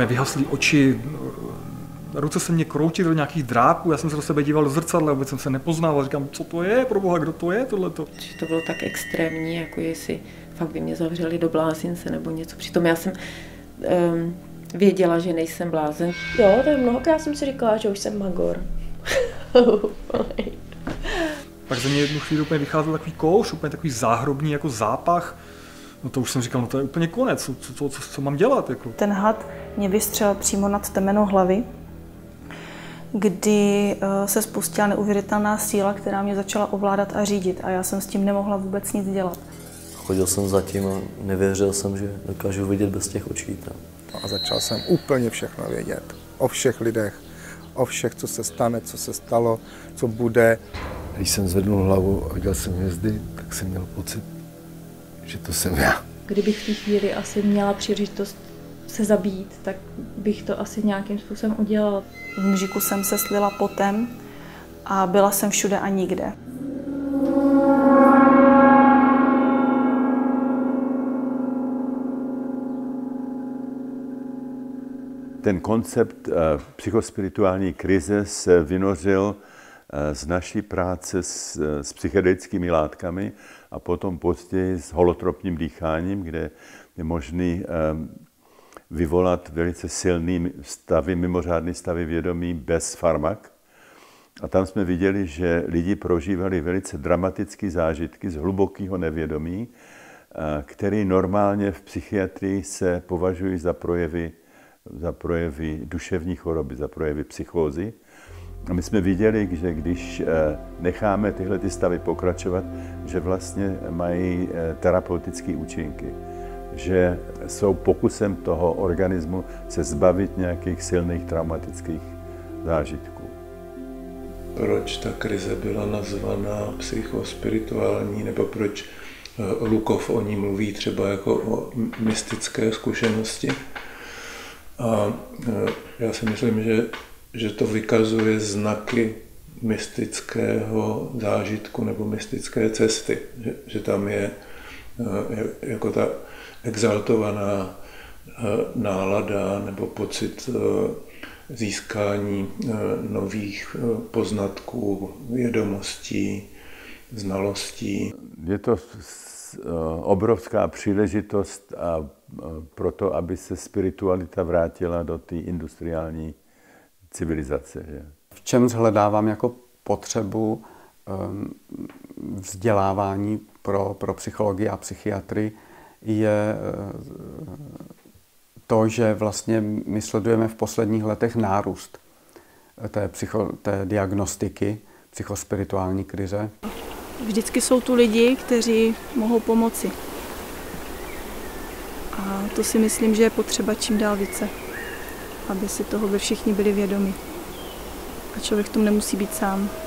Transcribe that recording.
úplně vyhaslý oči, ruce se mě kroutily do nějakých drápů, já jsem se do sebe díval do zrcadla, vůbec jsem se nepoznával, říkám, co to je, proboha, kdo to je tohleto. Že to bylo tak extrémní, jako jestli fakt by mě zavřeli do blázince nebo něco. Přitom já jsem věděla, že nejsem blázen. Jo, tak mnohokrát jsem si říkala, že už jsem magor. Pak ze mě jednu chvíli úplně vycházel takový kouř, úplně takový záhrobní jako zápach. No to už jsem říkal, no to je úplně konec, co mám dělat? Jako. Ten had mě vystřelil přímo nad temenou hlavy, kdy se spustila neuvěřitelná síla, která mě začala ovládat a řídit a já jsem s tím nemohla vůbec nic dělat. Chodil jsem za tím a nevěřil jsem, že dokážu vidět bez těch očí. A začal jsem úplně všechno vědět. O všech lidech, o všech, co se stane, co se stalo, co bude. Když jsem zvednul hlavu a viděl jsem hvězdy, tak jsem měl pocit, že to jsem já. Kdybych v té chvíli asi měla příležitost se zabít, tak bych to asi nějakým způsobem udělala. V mžiku jsem se slila potem a byla jsem všude a nikde. Ten koncept psychospirituální krize se vynořil z naší práce s psychedelickými látkami a potom později s holotropním dýcháním, kde je možný vyvolat velice silný stavy, mimořádné stavy vědomí bez farmak. A tam jsme viděli, že lidi prožívali velice dramatické zážitky z hlubokého nevědomí, které normálně v psychiatrii se považují za projevy duševní choroby, za projevy psychózy. A my jsme viděli, že když necháme tyhle stavy pokračovat, že vlastně mají terapeutické účinky, že jsou pokusem toho organismu se zbavit nějakých silných traumatických zážitků. Proč ta krize byla nazvaná psychospirituální, nebo proč Lukov o ní mluví třeba jako o mystické zkušenosti? A já si myslím, že to vykazuje znaky mystického zážitku nebo mystické cesty, že tam je jako ta exaltovaná nálada nebo pocit získání nových poznatků, vědomostí, znalostí. Je to obrovská příležitost pro to, aby se spiritualita vrátila do té industriální civilizace. Že? V čem shledávám jako potřebu vzdělávání pro psychologii a psychiatrii je to, že vlastně my sledujeme v posledních letech nárůst té diagnostiky psychospirituální krize. Vždycky jsou tu lidi, kteří mohou pomoci. A to si myslím, že je potřeba čím dál více, aby si toho všichni byli vědomi. A člověk v tom nemusí být sám.